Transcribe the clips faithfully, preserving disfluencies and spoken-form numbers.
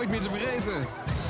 nooit meer te vergeten.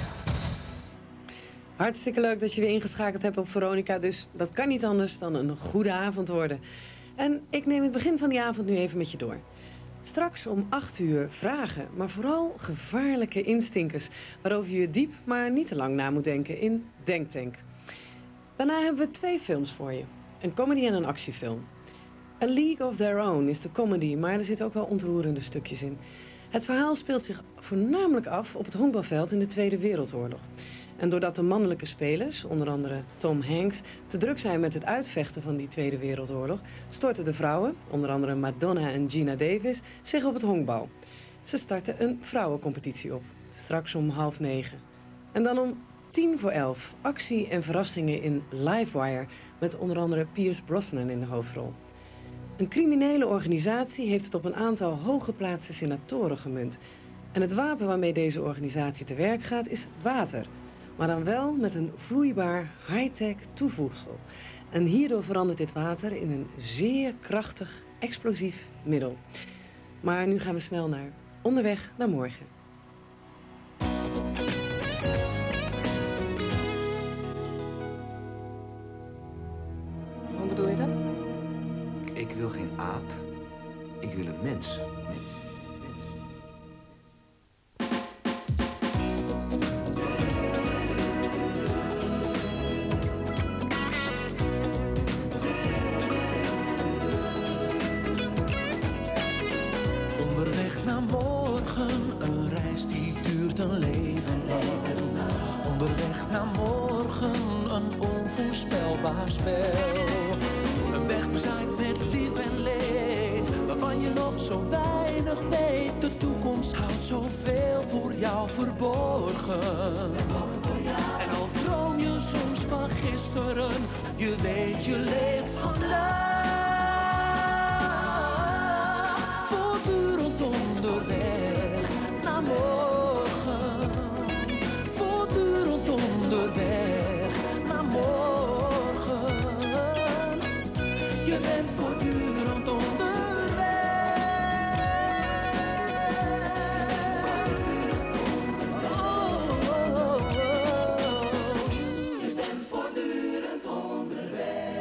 Hartstikke leuk dat je weer ingeschakeld hebt op Veronica. Dus dat kan niet anders dan een goede avond worden. En ik neem het begin van die avond nu even met je door. Straks om acht uur vragen, maar vooral gevaarlijke instinkers. Waarover je diep, maar niet te lang na moet denken in Denktank. Daarna hebben we twee films voor je. Een comedy en een actiefilm. A League of Their Own is de comedy, maar er zitten ook wel ontroerende stukjes in. Het verhaal speelt zich voornamelijk af op het honkbalveld in de Tweede Wereldoorlog. En doordat de mannelijke spelers, onder andere Tom Hanks, te druk zijn met het uitvechten van die Tweede Wereldoorlog, storten de vrouwen, onder andere Madonna en Gina Davis, zich op het honkbal. Ze starten een vrouwencompetitie op, straks om half negen. En dan om tien voor elf, actie en verrassingen in Livewire, met onder andere Pierce Brosnan in de hoofdrol. Een criminele organisatie heeft het op een aantal hooggeplaatste senatoren gemunt. En het wapen waarmee deze organisatie te werk gaat is water. Maar dan wel met een vloeibaar high-tech toevoegsel. En hierdoor verandert dit water in een zeer krachtig, explosief middel. Maar nu gaan we snel naar Onderweg naar Morgen. Hoe bedoel je dat? Ik wil geen aap. Ik wil een mens. Mens. Mens. Onderweg naar morgen, een reis die duurt een leven lang. Onderweg naar morgen, een onvoorspelbaar spel. Een weg bezaaid met lief en leed, waarvan je nog zo weinig weet. De toekomst houdt zoveel voor jou verborgen. En al droom je soms van gisteren, je weet je leeft vandaag. Voortdurend onderweg naar morgen. Voortdurend onderweg naar morgen. Je bent voortdurend onderweg. Oh, oh, oh, oh. Je bent voortdurend onderweg.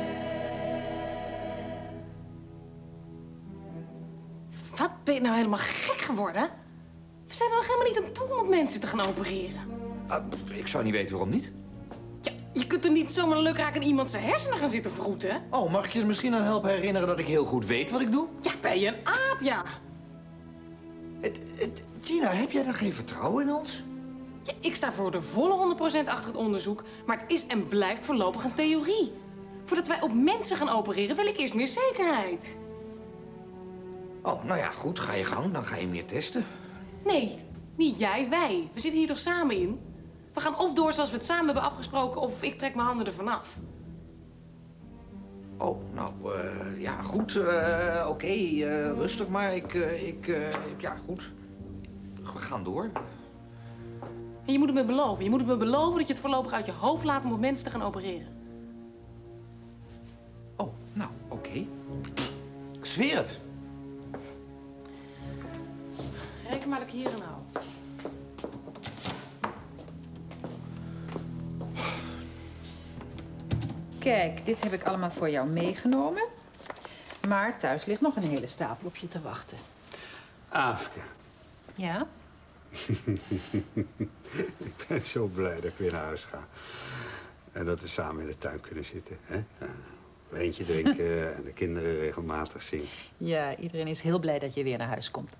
Wat, ben je nou helemaal gek geworden? We zijn nog helemaal niet aan toe om op mensen te gaan opereren. Ah, ik zou niet weten waarom niet. Ja, je kunt er niet zomaar lukraak in iemand zijn hersenen gaan zitten vroeten. Oh, mag ik je er misschien aan helpen herinneren dat ik heel goed weet wat ik doe? Ja, ben je een aap, ja. Het, het, Gina, heb jij dan geen vertrouwen in ons? Ja, ik sta voor de volle honderd procent achter het onderzoek, maar het is en blijft voorlopig een theorie. Voordat wij op mensen gaan opereren, wil ik eerst meer zekerheid. Oh, nou ja, goed, ga je gang. Dan ga je meer testen. Nee, niet jij, wij. We zitten hier toch samen in? We gaan of door zoals we het samen hebben afgesproken, of ik trek mijn handen ervan af. Oh, nou, uh, ja, goed. Uh, Oké, okay, uh, rustig maar. Ik, uh, ik, uh, ja, goed. We gaan door. En je moet het me beloven. Je moet het me beloven dat je het voorlopig uit je hoofd laat om op mensen te gaan opereren. Oh, nou, oké. Okay. Ik zweer het. Reken maar dat ik hier aan hou. Kijk, dit heb ik allemaal voor jou meegenomen. Maar thuis ligt nog een hele stapel op je te wachten. Aafke. Ja? Ik ben zo blij dat ik weer naar huis ga. En dat we samen in de tuin kunnen zitten. Hè? Een eentje drinken en de kinderen regelmatig zien. Ja, iedereen is heel blij dat je weer naar huis komt.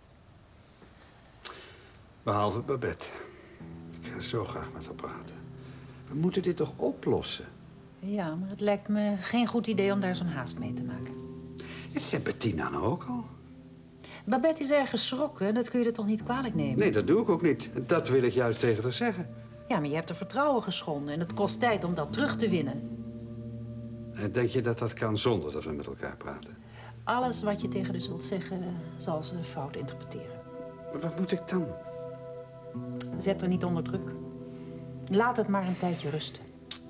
Behalve Babette. Ik ga zo graag met haar praten. We moeten dit toch oplossen? Ja, maar het lijkt me geen goed idee om daar zo'n haast mee te maken. Dit zei Bettina nou ook al. Babette is erg geschrokken. Dat kun je er toch niet kwalijk nemen? Nee, dat doe ik ook niet. Dat wil ik juist tegen haar zeggen. Ja, maar je hebt er vertrouwen geschonden. En het kost tijd om dat terug te winnen. En denk je dat dat kan zonder dat we met elkaar praten? Alles wat je tegen haar zult zeggen, zal ze fout interpreteren. Maar wat moet ik dan? Zet haar niet onder druk. Laat het maar een tijdje rusten.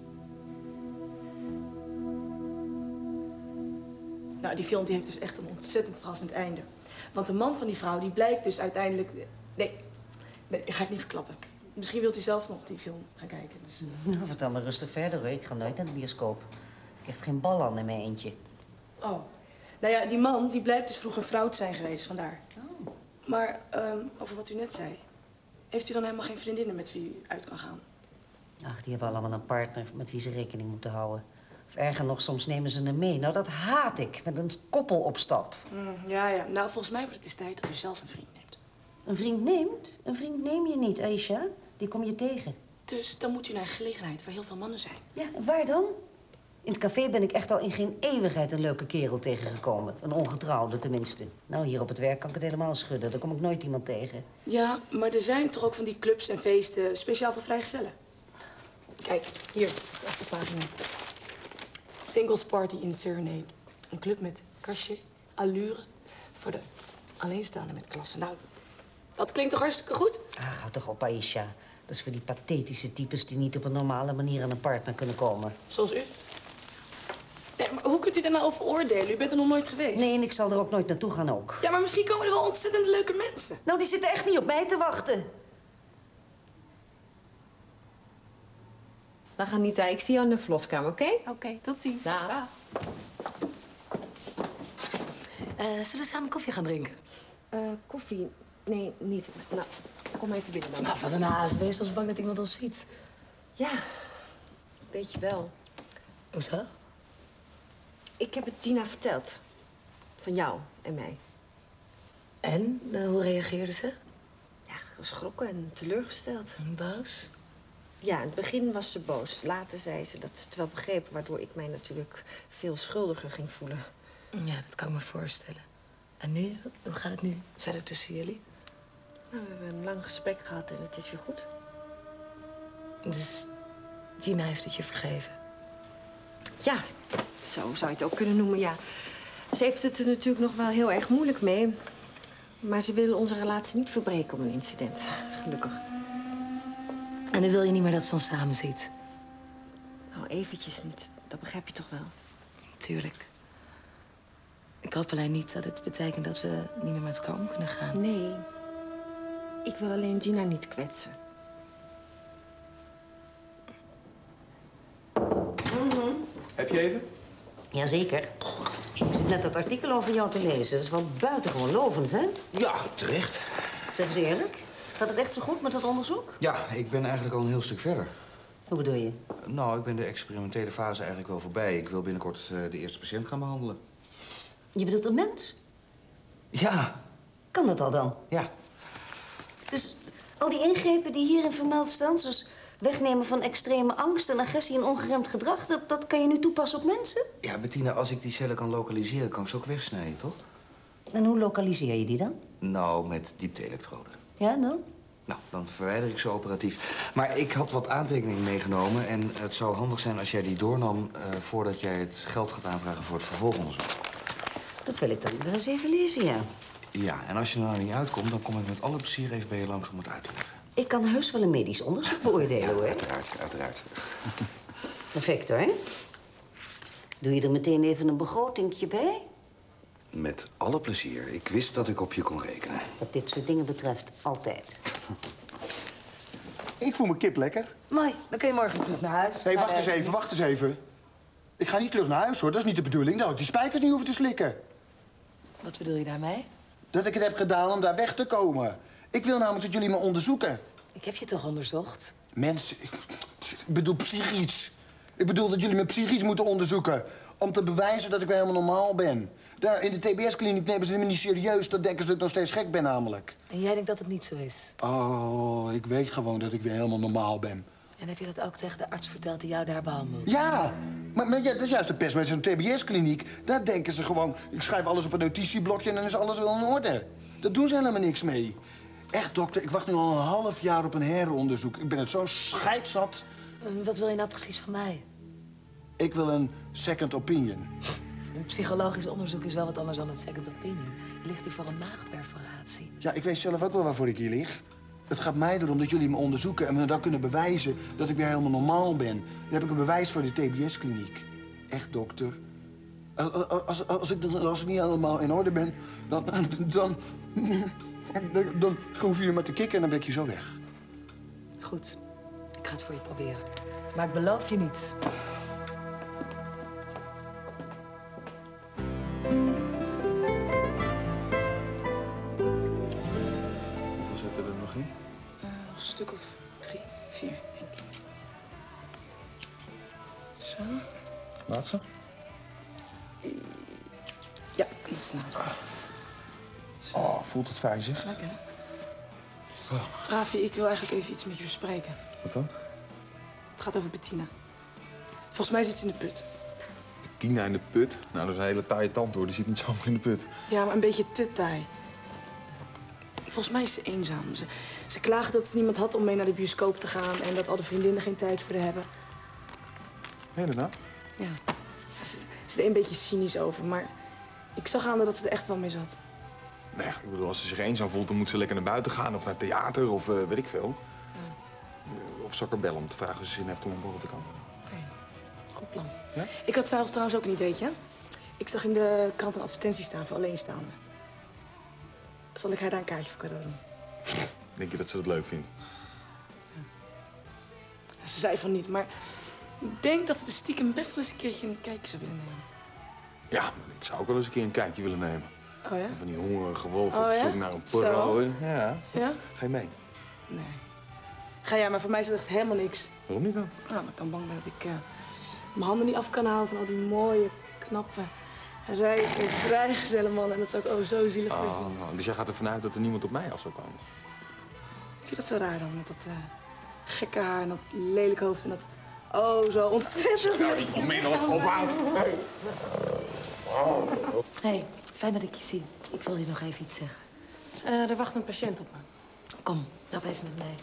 Nou, die film die heeft dus echt een ontzettend verrassend einde. Want de man van die vrouw, die blijkt dus uiteindelijk... Nee, nee, die ga ik niet verklappen. Misschien wilt u zelf nog die film gaan kijken. Dus... Nou, vertel maar rustig verder hoor. Ik ga nooit naar de bioscoop. Ik heb echt geen bal aan in mijn eentje. Oh. Nou ja, die man die blijkt dus vroeger vrouw te zijn geweest, vandaar. Oh. Maar um, over wat u net zei. Heeft u dan helemaal geen vriendinnen met wie u uit kan gaan? Ach, die hebben allemaal een partner met wie ze rekening moeten houden. Of erger nog, soms nemen ze hem mee. Nou, dat haat ik, met een koppel op stap. Mm, ja, ja. Nou, volgens mij wordt het eens tijd dat u zelf een vriend neemt. Een vriend neemt? Een vriend neem je niet, Aisha. Die kom je tegen. Dus dan moet u naar een gelegenheid waar heel veel mannen zijn. Ja, en waar dan? In het café ben ik echt al in geen eeuwigheid een leuke kerel tegengekomen. Een ongetrouwde tenminste. Nou, hier op het werk kan ik het helemaal schudden. Daar kom ik nooit iemand tegen. Ja, maar er zijn toch ook van die clubs en feesten speciaal voor vrijgezellen. Kijk, hier, de achterpagina. Singles Party in Serenade. Een club met cachet, allure voor de alleenstaanden met klasse. Nou, dat klinkt toch hartstikke goed? Ah, hou toch op, Aisha. Dat is voor die pathetische types die niet op een normale manier aan een partner kunnen komen. Zoals u? Nee, maar hoe kunt u daar nou over oordelen? U bent er nog nooit geweest. Nee, en ik zal er ook nooit naartoe gaan ook. Ja, maar misschien komen er wel ontzettend leuke mensen. Nou, die zitten echt niet op mij te wachten. Dag Anita, ik zie jou in de verloskamer, oké? Oké, okay, tot ziens. Dag. Uh, zullen we samen koffie gaan drinken? Uh, koffie? Nee, niet. Nou, kom even binnen dan. Nou, wat een haast. Ben je soms bang dat iemand ons ziet? Ja, weet je wel. Hoezo? Ik heb het Gina verteld. Van jou en mij. En? Uh, hoe reageerde ze? Ja, geschrokken en teleurgesteld. En boos? Ja, in het begin was ze boos. Later zei ze dat ze het wel begreep, waardoor ik mij natuurlijk veel schuldiger ging voelen. Ja, dat kan ik me voorstellen. En nu? Hoe gaat het nu verder tussen jullie? Nou, we hebben een lang gesprek gehad en het is weer goed. Dus Gina heeft het je vergeven? Ja, zo zou je het ook kunnen noemen, ja. Ze heeft het er natuurlijk nog wel heel erg moeilijk mee. Maar ze wil onze relatie niet verbreken om een incident. Gelukkig. En dan wil je niet meer dat ze ons samen ziet? Nou, eventjes niet. Dat begrijp je toch wel? Tuurlijk. Ik hoop alleen niet dat het betekent dat we niet meer met elkaar om kunnen gaan. Nee. Ik wil alleen Gina niet kwetsen. Mm-hmm. Heb je even? Jazeker. Ik zit net dat artikel over jou te lezen. Dat is wel buitengewoon lovend, hè? Ja, terecht. Zeg eens eerlijk. Gaat het echt zo goed met dat onderzoek? Ja, ik ben eigenlijk al een heel stuk verder. Hoe bedoel je? Nou, ik ben de experimentele fase eigenlijk wel voorbij. Ik wil binnenkort uh, de eerste patiënt gaan behandelen. Je bedoelt een mens? Ja. Kan dat al dan? Ja. Dus al die ingrepen die hierin vermeld staan, zoals wegnemen van extreme angst en agressie en ongeremd gedrag, dat, dat kan je nu toepassen op mensen? Ja, Bettina, als ik die cellen kan lokaliseren, kan ik ze ook wegsnijden, toch? En hoe lokaliseer je die dan? Nou, met diepte-elektroden. Ja, dan? Nou, dan verwijder ik ze operatief. Maar ik had wat aantekeningen meegenomen en het zou handig zijn als jij die doornam uh, voordat jij het geld gaat aanvragen voor het vervolgonderzoek. Dat wil ik dan wel eens even lezen, ja. Ja, en als je er nou niet uitkomt, dan kom ik met alle plezier even bij je langs om het uit te leggen. Ik kan heus wel een medisch onderzoek beoordelen, ja, hoor. uiteraard, uiteraard. Perfect, hoor. Doe je er meteen even een begrotingje bij? Met alle plezier. Ik wist dat ik op je kon rekenen. Wat dit soort dingen betreft, altijd. Ik voel me kip lekker. Mooi, dan kun je morgen terug naar huis. Hé, hey, wacht uh, eens even, wacht eens even. Ik ga niet terug naar huis, hoor. Dat is niet de bedoeling. Dat ik die spijkers niet hoeven te slikken. Wat bedoel je daarmee? Dat ik het heb gedaan om daar weg te komen. Ik wil namelijk dat jullie me onderzoeken. Ik heb je toch onderzocht? Mensen, ik, ik bedoel psychisch. Ik bedoel dat jullie me psychisch moeten onderzoeken. Om te bewijzen dat ik weer helemaal normaal ben. Daar in de T B S-kliniek nemen ze me niet serieus. Dan denken ze dat ik nog steeds gek ben namelijk. En jij denkt dat het niet zo is? Oh, ik weet gewoon dat ik weer helemaal normaal ben. En heb je dat ook tegen de arts verteld die jou daar behandelt? Ja, maar, maar ja, dat is juist de pest met zo'n T B S-kliniek. Daar denken ze gewoon, ik schrijf alles op een notitieblokje en dan is alles wel in orde. Daar doen ze helemaal niks mee. Echt, dokter, ik wacht nu al een half jaar op een heronderzoek. Ik ben het zo scheidzat. Wat wil je nou precies van mij? Ik wil een second opinion. Een psychologisch onderzoek is wel wat anders dan een second opinion. Je ligt hier voor een maagperforatie. Ja, ik weet zelf ook wel waarvoor ik hier lig. Het gaat mij erom dat jullie me onderzoeken en me dan kunnen bewijzen dat ik weer helemaal normaal ben. Dan heb ik een bewijs voor de T B S-kliniek. Echt, dokter. Als, als, als, ik, als ik niet helemaal in orde ben, dan... dan, dan, dan hoef je maar te kikken en dan ben ik je zo weg. Goed. Ik ga het voor je proberen. Maar ik beloof je niets. Hoeveel zitten er nog in? Uh, nog een stuk of drie, vier, denk ik. Zo. Laatste? Ja, dat is de laatste. Oh, voelt het fijn, zeg. Lekker, hè? Ravi, ik wil eigenlijk even iets met je bespreken. Wat dan? Het gaat over Bettina. Volgens mij zit ze in de put. Tina in de put? Nou, dat is een hele taaie tand, hoor. Die zit niet zomaar in de put. Ja, maar een beetje te taai. Volgens mij is ze eenzaam. Ze, ze klaagt dat ze niemand had om mee naar de bioscoop te gaan... en dat al de vriendinnen geen tijd voor haar hebben. Meen je dat nou? Ja. Ze, ze deed een beetje cynisch over, maar ik zag aan haar dat ze er echt wel mee zat. Nee, ik bedoel, als ze zich eenzaam voelt, dan moet ze lekker naar buiten gaan. Of naar het theater, of uh, weet ik veel. Ja. Of zal ik haar bellen om te vragen of ze zin heeft om een borrel te komen? Oké, okay. Goed plan. Ja? Ik had zelf trouwens ook een ideetje. Ik zag in de krant een advertentie staan voor alleenstaanden. Zal ik haar daar een kaartje voor cadeau doen? Denk je dat ze dat leuk vindt? Ja. Ze zei van niet, maar ik denk dat ze de stiekem best wel eens een keertje een kijkje zou willen nemen. Ja, ik zou ook wel eens een keer een kijkje willen nemen. Oh ja? Van die hongerige wolf Oh, op ja? zoek naar een porro. Ja. Ja? Ga je mee? Nee. Ga ja, maar voor mij is dat echt helemaal niks. Waarom niet dan? Nou, maar ik dan bang ben dat ik uh, mijn handen niet af kan houden van al die mooie, knappe, rijke, vrijgezelle mannen. En dat zou ik oh zo zielig Oh, vinden. nou, dus jij gaat ervan uit dat er niemand op mij af zou komen? Vind je dat zo raar dan? Met dat uh, gekke haar en dat lelijk hoofd en dat oh zo ontzettend... Nou, ik kom mee nog ophouden. Hé, hey, fijn dat ik je zie. Ik wil je nog even iets zeggen. Uh, er wacht een patiënt op me. Kom, loop even met mij.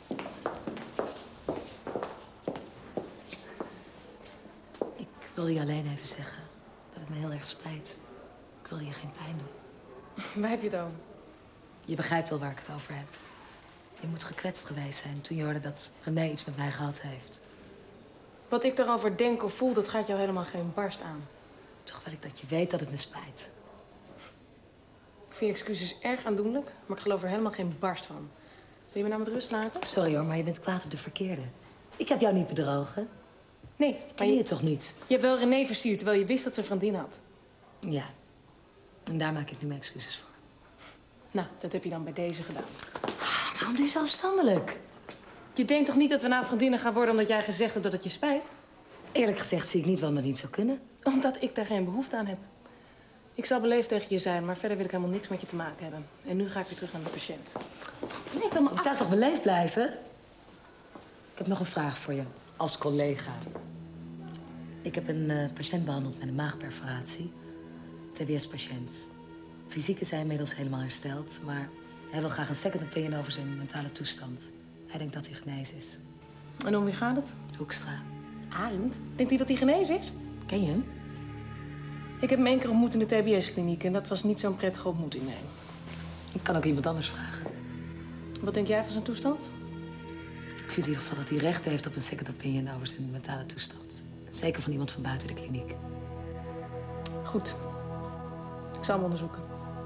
Ik wil je alleen even zeggen dat het me heel erg spijt. Ik wil je geen pijn doen. Waar heb je het over? Je begrijpt wel waar ik het over heb. Je moet gekwetst geweest zijn toen je hoorde dat René iets met mij gehad heeft. Wat ik daarover denk of voel, dat gaat jou helemaal geen barst aan. Toch wil ik dat je weet dat het me spijt. Ik vind je excuses erg aandoenlijk, maar ik geloof er helemaal geen barst van. Wil je me nou met rust laten? Sorry hoor, maar je bent kwaad op de verkeerde. Ik heb jou niet bedrogen. Nee, Ken je het toch niet? Je hebt wel René versierd, terwijl je wist dat ze een vriendin had. Ja. En daar maak ik nu mijn excuses voor. Nou, dat heb je dan bij deze gedaan. Waarom doe je zo afstandelijk? Je denkt toch niet dat we nou vriendinnen gaan worden omdat jij gezegd hebt dat het je spijt? Eerlijk gezegd zie ik niet waarom dat niet zou kunnen. Omdat ik daar geen behoefte aan heb. Ik zal beleefd tegen je zijn, maar verder wil ik helemaal niks met je te maken hebben. En nu ga ik weer terug naar de patiënt. Nee, ik wil maar... Je zou toch beleefd blijven? Ik heb nog een vraag voor je, als collega. Ik heb een uh, patiënt behandeld met een maagperforatie. T B S-patiënt. Fysiek is hij inmiddels helemaal hersteld, maar hij wil graag een second opinion over zijn mentale toestand. Hij denkt dat hij genezen is. En om wie gaat het? Hoekstra. Arend? Denkt hij dat hij genezen is? Ken je hem? Ik heb hem één keer ontmoet in de T B S-kliniek en dat was niet zo'n prettige ontmoeting, nee. Ik kan ook iemand anders vragen. Wat denk jij van zijn toestand? Ik vind in ieder geval dat hij recht heeft op een second opinion over zijn mentale toestand. Zeker van iemand van buiten de kliniek. Goed. Ik zal hem onderzoeken.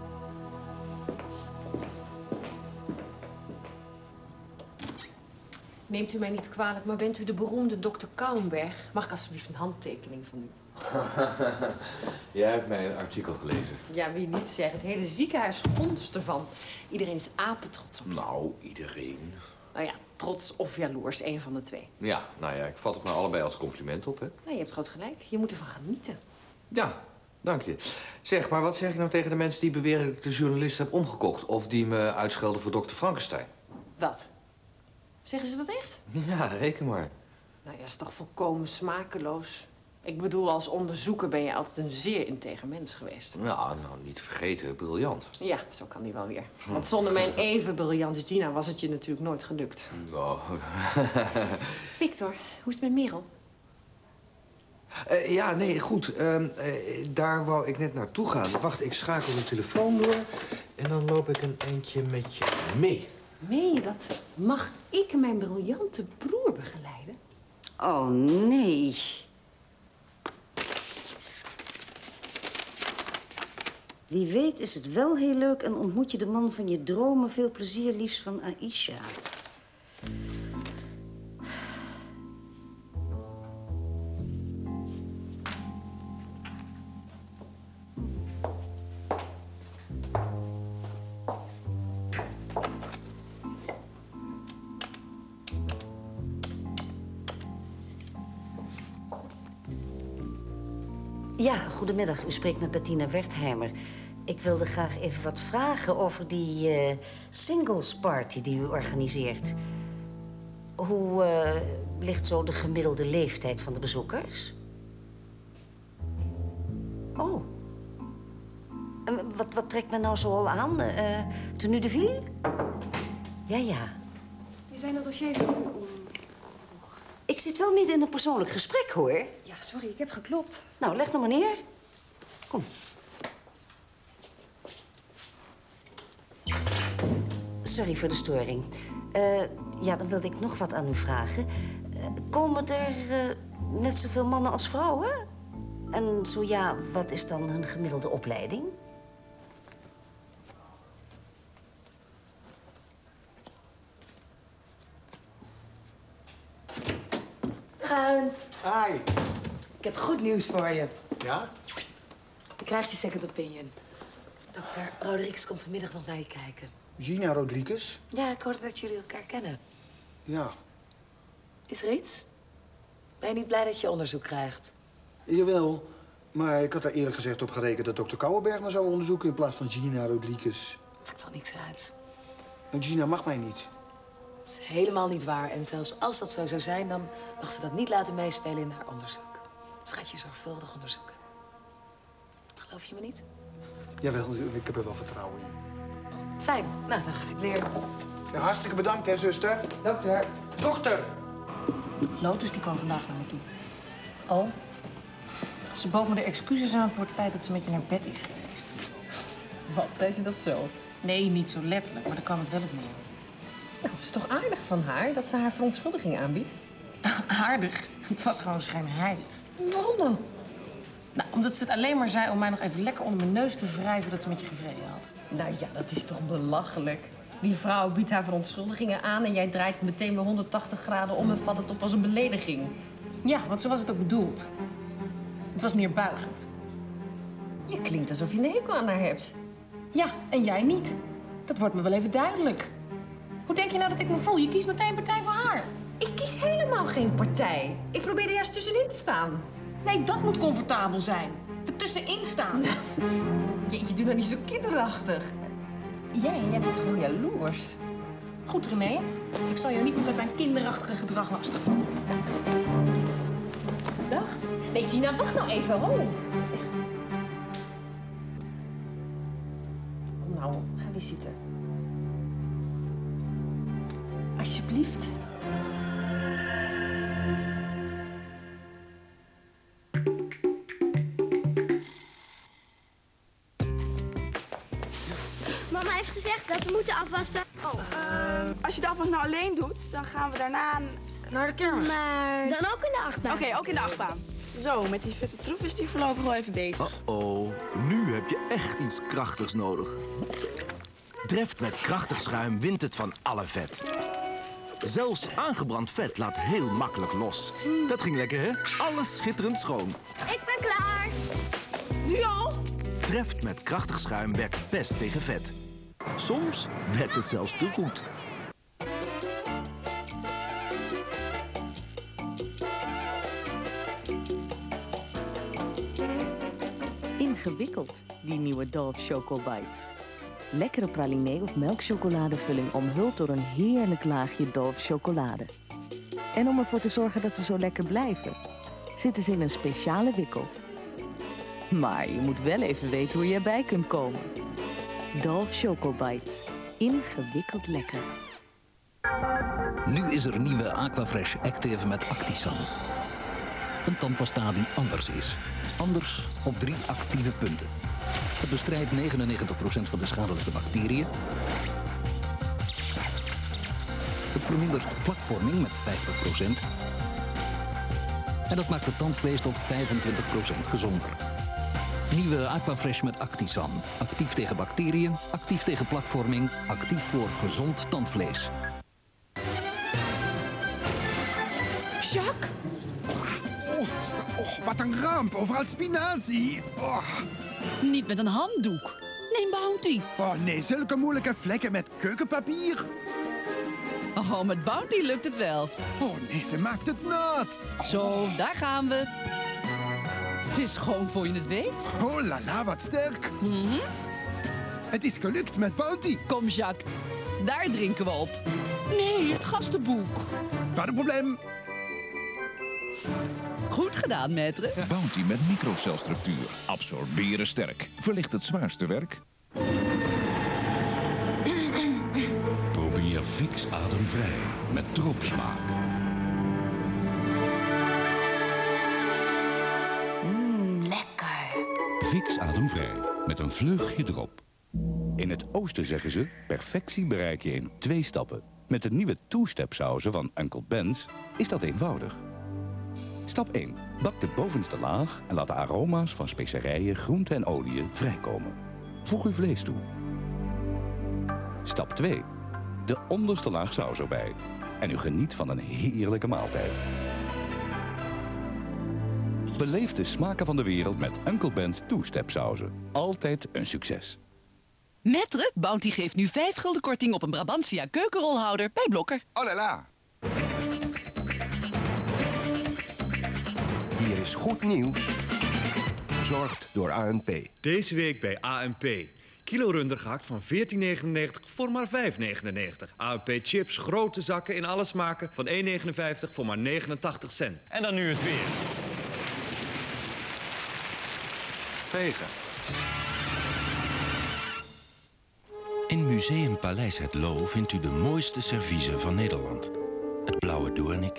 Neemt u mij niet kwalijk, maar bent u de beroemde dokter Kouwenberg? Mag ik alsjeblieft een handtekening van u? Jij hebt mijn artikel gelezen. Ja, wie niet, zeg. Het hele ziekenhuis gonst ervan. Iedereen is apetrots op je. Nou, iedereen. Nou ja, trots of jaloers, één van de twee. Ja, nou ja, ik vat het maar allebei als compliment op, hè. Nou, je hebt groot gelijk. Je moet ervan genieten. Ja, dank je. Zeg, maar wat zeg je nou tegen de mensen die beweren dat ik de journalist heb omgekocht? Of die me uitschelden voor dokter Frankenstein? Wat? Zeggen ze dat echt? Ja, reken maar. Nou ja, dat is toch volkomen smakeloos. Ik bedoel, als onderzoeker ben je altijd een zeer integer mens geweest. Ja, nou, niet vergeten, briljant. Ja, zo kan die wel weer. Want zonder mijn even briljante Gina was het je natuurlijk nooit gelukt. Oh. Victor, hoe is het met Merel? Uh, ja, nee, goed. Uh, uh, daar wou ik net naartoe gaan. Wacht, ik schakel de telefoon door en dan loop ik een eindje met je mee. Meen je dat? Mag ik mijn briljante broer begeleiden? Oh, nee. Wie weet is het wel heel leuk en ontmoet je de man van je dromen. Veel plezier, liefst van Aisha. Ja, goedemiddag. U spreekt met Bettina Wertheimer. Ik wilde graag even wat vragen over die uh, singles party die u organiseert. Hoe uh, ligt zo de gemiddelde leeftijd van de bezoekers? Oh. En wat, wat trekt men nou zo al aan? Uh, tenue de ville? Ja, ja. We zijn dat dossier van u. Ik zit wel midden in een persoonlijk gesprek, hoor. Ja, sorry, ik heb geklopt. Nou, leg dan maar neer. Kom. Sorry voor de storing. Uh, ja, dan wilde ik nog wat aan u vragen. Uh, komen er uh, net zoveel mannen als vrouwen? En zo ja, wat is dan hun gemiddelde opleiding? Gunt. Hi. Ik heb goed nieuws voor je. Ja? Je krijgt je second opinion. Dokter Rodriguez komt vanmiddag nog naar je kijken. Gina Rodriguez? Ja, ik hoorde dat jullie elkaar kennen. Ja. Is er iets? Ben je niet blij dat je onderzoek krijgt? Jawel, maar ik had er eerlijk gezegd op gerekend dat dokter Kouwenberg me zou onderzoeken in plaats van Gina Rodriguez. Maakt wel niks uit. En Gina mag mij niet. Dat is helemaal niet waar. En zelfs als dat zo zou zijn, dan mag ze dat niet laten meespelen in haar onderzoek. Ze gaat je zorgvuldig onderzoeken. Geloof je me niet? Jawel, ik heb er wel vertrouwen in. Fijn. Nou, dan ga ik weer. Ja, hartstikke bedankt, hè, zuster. Dokter. Dokter! Lotus die kwam vandaag naar me toe. Oh? Ze bood me de excuses aan voor het feit dat ze met je naar bed is geweest. Wat, zei ze dat zo? Nee, niet zo letterlijk, maar daar kwam het wel op neer. Nou, het is toch aardig van haar dat ze haar verontschuldiging aanbiedt? Aardig? Het was gewoon schijnheilig. Waarom dan? Nou, omdat ze het alleen maar zei om mij nog even lekker onder mijn neus te wrijven dat ze met je gevreden had. Nou ja, dat is toch belachelijk. Die vrouw biedt haar verontschuldigingen aan en jij draait het meteen weer honderdtachtig graden om en vat het op als een belediging. Ja, want zo was het ook bedoeld. Het was neerbuigend. Je klinkt alsof je een hekel aan haar hebt. Ja, en jij niet. Dat wordt me wel even duidelijk. Hoe denk je nou dat ik me voel? Je kiest meteen partij voor haar. Ik kies helemaal geen partij. Ik probeer er juist tussenin te staan. Nee, dat moet comfortabel zijn. Er tussenin staan. Je, je doet dat niet zo kinderachtig. Jij, jij bent gewoon jaloers. Goed, René. Ik zal jou niet meer met mijn kinderachtige gedrag lastigvallen. Dag. Nee, Gina, wacht nou even. Ho. Kom nou, ga weer zitten. Alsjeblieft. Mama heeft gezegd dat we moeten afwassen. Oh. Uh, als je de afwas nou alleen doet, dan gaan we daarna naar de kermis. Maar dan ook in de achtbaan. Oké, okay, ook in de achtbaan. Zo, met die vette troep is die voorlopig wel even bezig. Oh, nu heb je echt iets krachtigs nodig. Dreft met krachtig schuim wint het van alle vet. Zelfs aangebrand vet laat heel makkelijk los. Dat ging lekker, hè? Alles schitterend schoon. Ik ben klaar. Nu al? Dreft met krachtig schuim werkt best tegen vet. Soms werkt het zelfs te goed. Ingewikkeld, die nieuwe Dove Choco Bites. Lekkere pralinee of melkchocoladevulling omhuld door een heerlijk laagje Dove chocolade. En om ervoor te zorgen dat ze zo lekker blijven, zitten ze in een speciale wikkel. Maar je moet wel even weten hoe je erbij kunt komen. Dove Choco Bites. Ingewikkeld lekker. Nu is er nieuwe Aquafresh Active met Actisan. Een tandpasta die anders is. Anders op drie actieve punten. Het bestrijdt negenennegentig procent van de schadelijke bacteriën. Het vermindert plakvorming met vijftig procent. En dat maakt het tandvlees tot vijfentwintig procent gezonder. Nieuwe Aquafresh met Actisan. Actief tegen bacteriën, actief tegen plakvorming, actief voor gezond tandvlees. Jacques? Oh, oh, wat een ramp. Overal spinazie. Oh. Niet met een handdoek. Neem Bounty. Oh nee, zulke moeilijke vlekken met keukenpapier. Oh, met Bounty lukt het wel. Oh nee, ze maakt het nat. Zo, daar gaan we. Het is schoon voor je het weet. Oh la la, wat sterk. Mhm. Het is gelukt met Bounty. Kom, Jacques. Daar drinken we op. Nee, het gastenboek. Pas een probleem. Goed gedaan, maître. Bounty met microcelstructuur. Absorberen sterk. Verlicht het zwaarste werk. Probeer Vicks ademvrij met dropsmaak. Mmm, lekker. Vicks ademvrij met een vleugje drop. In het oosten zeggen ze, perfectie bereik je in twee stappen. Met de nieuwe two-step sauzen van Uncle Ben's is dat eenvoudig. Stap één. Bak de bovenste laag en laat de aroma's van specerijen, groenten en oliën vrijkomen. Voeg uw vlees toe. Stap twee. De onderste laag saus erbij. En u geniet van een heerlijke maaltijd. Beleef de smaken van de wereld met Uncle Ben's two-step sauzen. Altijd een succes. Maître, Bounty geeft nu vijf gulden korting op een Brabantia keukenrolhouder bij Blokker. Oh la la. Hier is goed nieuws. Verzorgd door A N P. Deze week bij A N P. Kilo runder gehakt van veertien negenennegentig voor maar vijf negenennegentig. A N P chips, grote zakken in alle smaken van één negenenvijftig voor maar negenentachtig cent. En dan nu het weer. Vegen. In Museum Paleis Het Loo vindt u de mooiste serviezen van Nederland. Het blauwe doornik.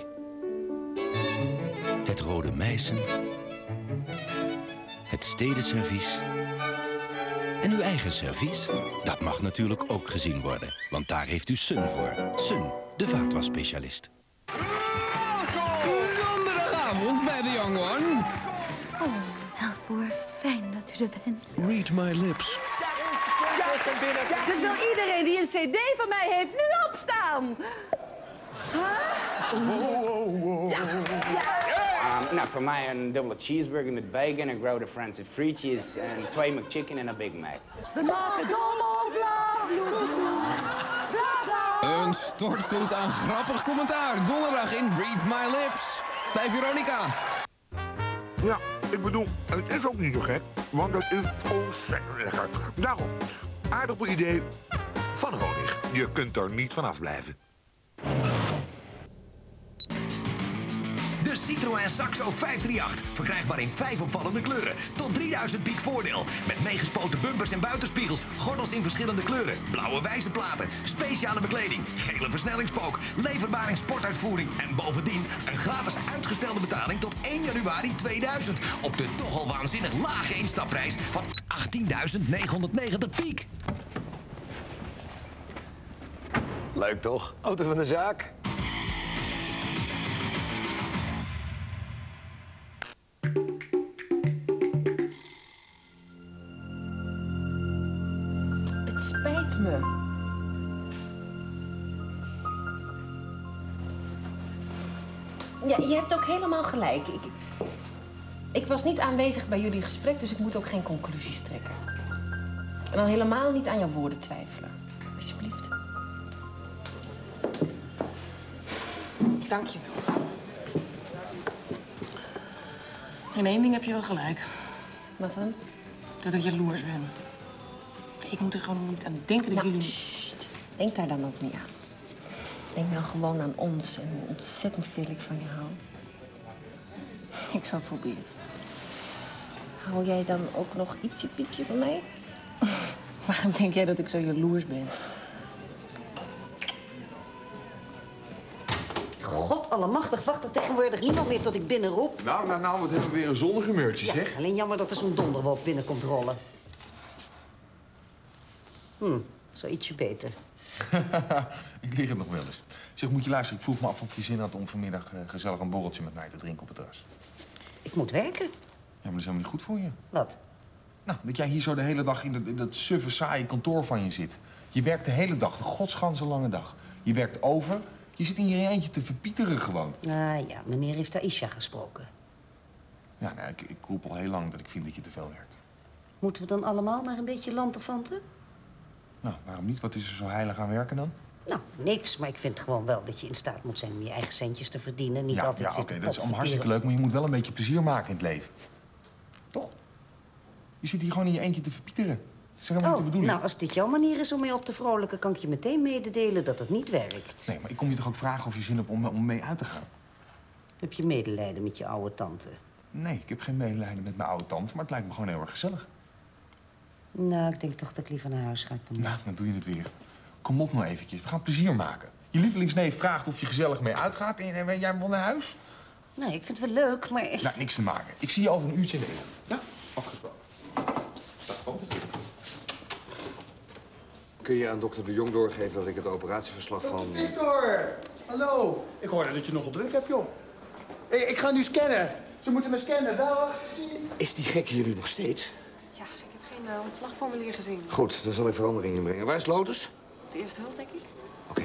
Het rode meissen. Het stedenservies. En uw eigen servies? Dat mag natuurlijk ook gezien worden. Want daar heeft u Sun voor. Sun, de vaatwasspecialist. Donderdagavond bij de Young One. Oh, Melkboer, fijn dat u er bent. Read my lips. Dus wil iedereen die een cd van mij heeft nu opstaan? Um, nou, voor mij een dubbele cheeseburger met bacon, een grote Franse frietjes en twee McChicken en een Big Mac. We maken dolle vla, vloed, bla bla. Een stortvloed aan grappig commentaar. Donderdag in Read My Lips. Bij Veronica. Ja, ik bedoel, het is ook niet zo gek, want het is ontzettend lekker. Daarom, aardappelidee van Honig. Je kunt er niet van afblijven. De Citroën Saxo vijfhonderdachtendertig. Verkrijgbaar in vijf opvallende kleuren. Tot drieduizend piek voordeel. Met meegespoten bumpers en buitenspiegels. Gordels in verschillende kleuren. Blauwe wijzerplaten. Speciale bekleding. Gele versnellingspook. Leverbaar in sportuitvoering. En bovendien een gratis uitgestelde betaling tot één januari tweeduizend. Op de toch al waanzinnig lage instapprijs van achttienduizend negenhonderdnegentig piek. Leuk toch? Auto van de zaak. Het spijt me. Ja, je hebt ook helemaal gelijk. Ik, ik was niet aanwezig bij jullie gesprek, dus ik moet ook geen conclusies trekken. En dan helemaal niet aan jouw woorden twijfelen. Alsjeblieft. Dank je wel. In één ding heb je wel gelijk. Wat dan? Dat ik jaloers ben. Ik moet er gewoon niet aan denken dat nou, jullie... Sst. Denk daar dan ook niet aan. Denk nou gewoon aan ons en hoe ontzettend veel ik van je hou. Ik zal het proberen. Hou jij dan ook nog ietsje pietje van mij? Waarom denk jij dat ik zo jaloers ben? God allemachtig, wacht er tegenwoordig niemand meer tot ik binnenroep. Nou, nou, nou, wat hebben we weer een zonnig humeurtje, Ja, zeg. alleen jammer dat er zo'n donderwolk binnenkomt rollen. Hm, zo ietsje beter. Ik lig het nog wel eens. Zeg, moet je luisteren, ik vroeg me af of je zin had om vanmiddag uh, gezellig een borreltje met mij te drinken op het terras. Ik moet werken. Ja, maar dat is helemaal niet goed voor je. Wat? Nou, dat jij hier zo de hele dag in dat, in dat suffe, saaie kantoor van je zit. Je werkt de hele dag, de godsganse lange dag. Je werkt over, je zit in je eentje te verpieteren gewoon. Ah ja, meneer heeft Aisha gesproken. Ja, nou, ik, ik roep al heel lang dat ik vind dat je te veel werkt. Moeten we dan allemaal maar een beetje lanterfanten? Nou, waarom niet? Wat is er zo heilig aan werken dan? Nou, niks, maar ik vind gewoon wel dat je in staat moet zijn om je eigen centjes te verdienen. Niet ja, altijd ja, zitten oké, dat is allemaal potverteren. hartstikke leuk, maar je moet wel een beetje plezier maken in het leven. Je zit hier gewoon in je eentje te verpieteren. Dat is helemaal niet de Oh, bedoeling. nou, als dit jouw manier is om mee op te vrolijken... kan ik je meteen mededelen dat het niet werkt. Nee, maar ik kom je toch ook vragen of je zin hebt om, om mee uit te gaan? Heb je medelijden met je oude tante? Nee, ik heb geen medelijden met mijn oude tante, maar het lijkt me gewoon heel erg gezellig. Nou, ik denk toch dat ik liever naar huis ga. Nou, dan doe je het weer. Kom op nou eventjes, we gaan plezier maken. Je lievelingsneef vraagt of je gezellig mee uitgaat en, en jij wil naar huis? Nee, ik vind het wel leuk, maar... Nou, niks te maken. Ik zie je over een uurtje weer. Ja? Afgesproken. Dat komt het. Kun je aan dokter de Jong doorgeven dat ik het operatieverslag van... Victor! Hallo! Ik hoorde dat je nogal druk hebt, joh. Ik, ik ga nu scannen. Ze moeten me scannen. Dag. Is die gek hier nu nog steeds? Ja, ik heb geen uh, ontslagformulier gezien. Goed, dan zal ik verandering inbrengen. Waar is Lotus? Het eerste hulp, denk ik. Oké.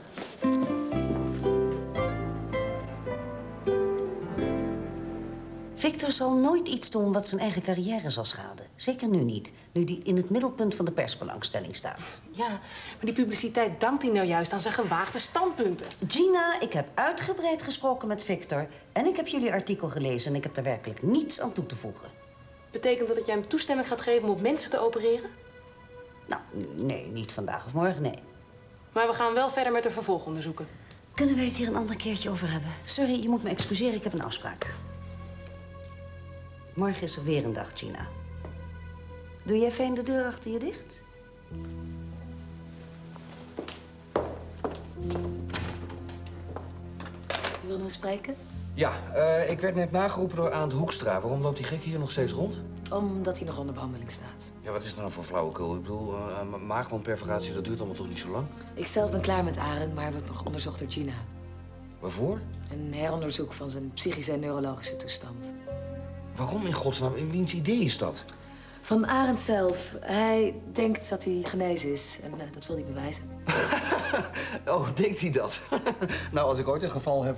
Victor zal nooit iets doen wat zijn eigen carrière zal schaden. Zeker nu niet, nu die in het middelpunt van de persbelangstelling staat. Ja, maar die publiciteit dankt hij nou juist aan zijn gewaagde standpunten. Gina, ik heb uitgebreid gesproken met Victor... en ik heb jullie artikel gelezen en ik heb er werkelijk niets aan toe te voegen. Betekent dat dat jij hem toestemming gaat geven om op mensen te opereren? Nou, nee, niet vandaag of morgen, nee. Maar we gaan wel verder met de vervolgonderzoeken. Kunnen wij het hier een ander keertje over hebben? Sorry, je moet me excuseren, ik heb een afspraak. Morgen is er weer een dag, Gina. Doe jij fijn de deur achter je dicht? Je wilde me spreken? Ja, uh, ik werd net nageroepen door Arend Hoekstra. Waarom loopt die gek hier nog steeds rond? Omdat hij nog onder behandeling staat. Ja, wat is het nou voor flauwekul? Ik bedoel, uh, maagwandperforatie, dat duurt allemaal toch niet zo lang? Ik zelf ben klaar met Arend, maar hij wordt nog onderzocht door Gina. Waarvoor? Een heronderzoek van zijn psychische en neurologische toestand. Waarom in godsnaam? In wiens idee is dat? Van Arend zelf. Hij denkt dat hij genezen is en uh, dat wil hij bewijzen. Oh, denkt hij dat? Nou, als ik ooit een geval heb...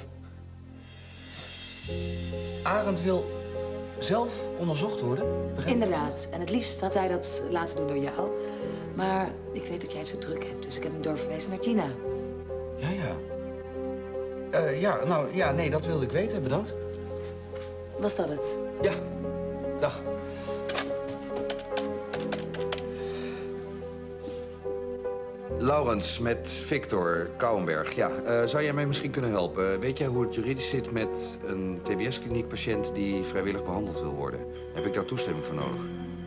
Arend wil zelf onderzocht worden? Begrijp? Inderdaad. En het liefst had hij dat laten doen door jou. Maar ik weet dat jij het zo druk hebt, dus ik heb hem doorverwezen naar Gina. Ja, ja. Uh, ja, nou, ja, nee, dat wilde ik weten. Bedankt. Was dat het? Ja. Dag. Laurens, met Victor Kouwenberg. Ja, uh, zou jij mij misschien kunnen helpen? Weet jij hoe het juridisch zit met een T B S-kliniek-patiënt die vrijwillig behandeld wil worden? Heb ik daar toestemming voor nodig?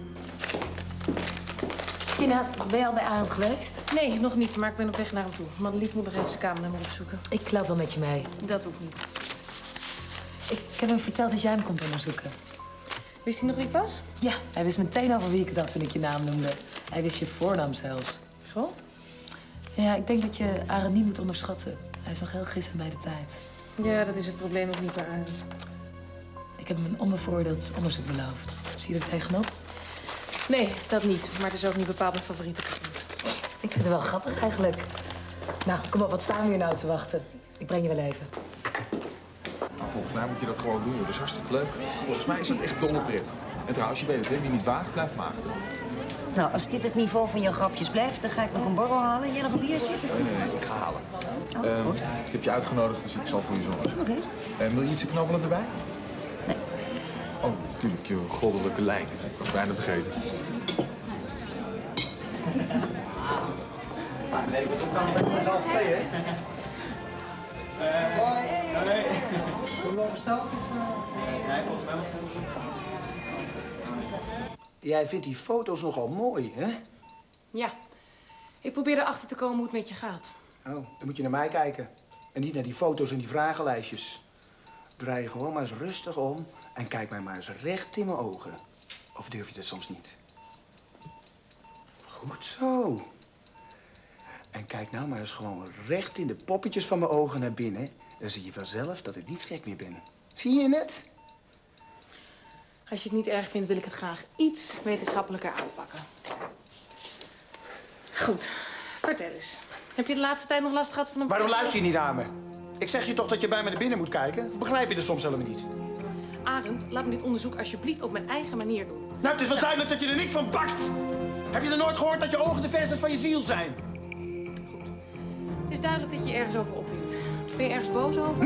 Gina, ben je al bij Arend geweest? Nee, nog niet, maar ik ben op weg naar hem toe. Madelief moet nog even zijn kamer naar me opzoeken. Ik loop wel met je mee. Dat hoeft niet. Ik heb hem verteld dat jij hem komt onderzoeken. Wist hij nog wie ik was? Ja, hij wist meteen over wie ik dacht toen ik je naam noemde. Hij wist je voornaam zelfs. Zo? Ja, ik denk dat je Arend niet moet onderschatten. Hij is nog heel gisteren bij de tijd. Ja, dat is het probleem ook niet bij Arend. Ik heb hem een onbevoordeeld onderzoek beloofd. Zie je er tegenop? Nee, dat niet. Maar het is ook niet bepaald mijn favoriete patiënt. Ik vind het wel grappig eigenlijk. Nou, kom op, wat staan we hier nou te wachten? Ik breng je wel even. Nou, volgens mij moet je dat gewoon doen. Dat is hartstikke leuk. Volgens mij is dat echt dolle pret. En trouwens, je weet het, hè? Wie niet waagt, blijft maagd. Nou, als dit het niveau van je grapjes blijft, dan ga ik nog een borrel halen. Jij nog een biertje? Nee, nee, nee, ik ga halen. Oh, um, goed. ik heb je uitgenodigd, dus ik zal voor je zorgen. Oké. Okay. Uh, wil je iets te knabbelen erbij? Nee. Oh, natuurlijk, je goddelijke lijn. Ik was bijna vergeten. Nee, dat kan met z'n allen twee, hè? Hoi. Nee. Kom je besteld? Nee, volgens mij moet Jij vindt die foto's nogal mooi, hè? Ja. Ik probeer erachter te komen hoe het met je gaat. Oh, dan moet je naar mij kijken. En niet naar die foto's en die vragenlijstjes. Draai je gewoon maar eens rustig om en kijk mij maar eens recht in mijn ogen. Of durf je dat soms niet? Goed zo. En kijk nou maar eens gewoon recht in de poppetjes van mijn ogen naar binnen. Dan zie je vanzelf dat ik niet gek meer ben. Zie je het? Als je het niet erg vindt, wil ik het graag iets wetenschappelijker aanpakken. Goed, vertel eens. Heb je de laatste tijd nog last gehad van een... Waarom luister je niet naar me? Ik zeg je toch dat je bij me naar binnen moet kijken? Of begrijp je er soms helemaal niet? Arend, laat me dit onderzoek alsjeblieft op mijn eigen manier doen. Nou, het is wel nou. duidelijk dat je er niks van bakt. Heb je er nooit gehoord dat je ogen de vensters van je ziel zijn? Goed. Het is duidelijk dat je ergens over opwindt. Ben je ergens boos over?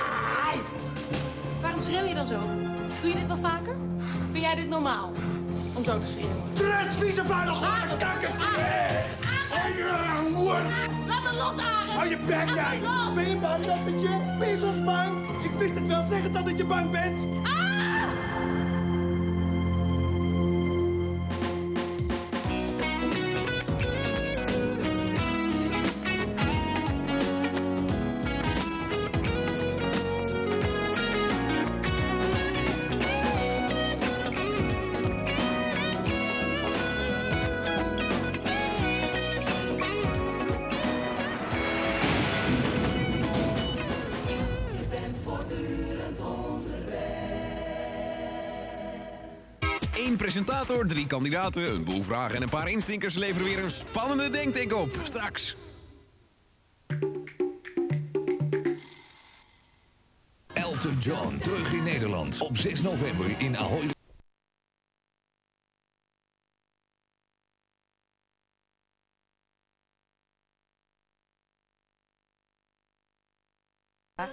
Nee! Waarom schreeuw je dan zo? Doe je dit wel vaker? Vind jij dit normaal? om zo te schreeuwen. Trent, vieze vuile schaar, kakker! Laat me los, Arend! Hou je bek, jij! Ben je bang, dochtertje? Ben je zo bang? Ik wist het wel, zeg het dan dat je bang bent! Eén presentator, drie kandidaten, een boel vragen en een paar instinkers leveren weer een spannende denktank op. Straks. Elton John terug in Nederland op zes november in Ahoy.